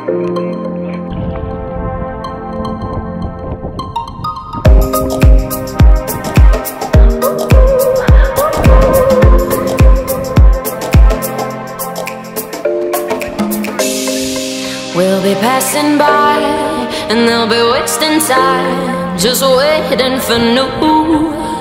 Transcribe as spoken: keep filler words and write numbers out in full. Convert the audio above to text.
We'll be passing by, and they'll be wasting time, just waiting for new